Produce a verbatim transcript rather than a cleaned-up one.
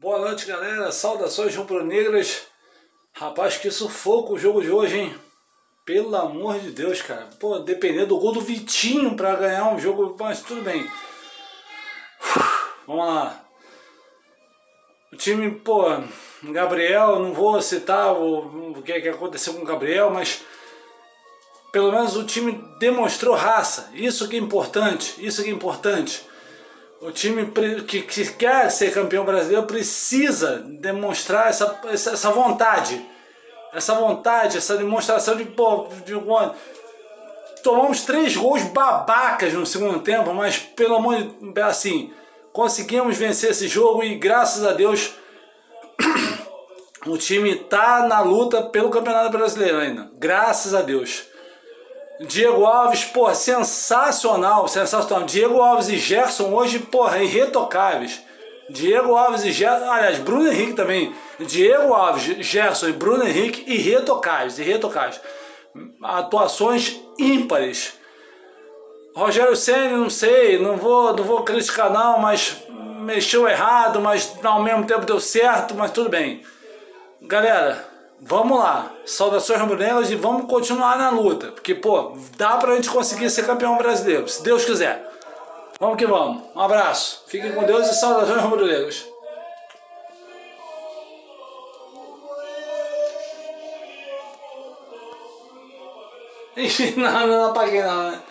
Boa noite, galera. Saudações rubro-negras. Rapaz, que sufoco o jogo de hoje, hein? Pelo amor de Deus, cara. Pô, dependendo do gol do Vitinho pra ganhar um jogo, mas tudo bem. Vamos lá. O time, pô, Gabriel, não vou citar o, o que, é que aconteceu com o Gabriel, mas pelo menos o time demonstrou raça. Isso que é importante, isso que é importante. O time que, que quer ser campeão brasileiro precisa demonstrar essa, essa, essa vontade. Essa vontade, essa demonstração de, pô, de, de tomamos três gols babacas no segundo tempo, mas pelo amor de assim, conseguimos vencer esse jogo e graças a Deus o time tá na luta pelo Campeonato Brasileiro ainda. Graças a Deus. Diego Alves, porra, sensacional, sensacional. Diego Alves e Gerson hoje, porra, irretocáveis. Diego Alves e Gerson, aliás, Bruno Henrique também. Diego Alves, Gerson e Bruno Henrique, irretocáveis, irretocáveis. Atuações ímpares. Rogério Ceni, não sei, não vou, não vou criticar não, mas mexeu errado, mas ao mesmo tempo deu certo, mas tudo bem. Galera, vamos lá, saudações rubro-negras e vamos continuar na luta, porque, pô, dá pra gente conseguir ser campeão brasileiro, se Deus quiser. Vamos que vamos, um abraço, fiquem com Deus e saudações rubro-negras. Não, não apaguei não, né?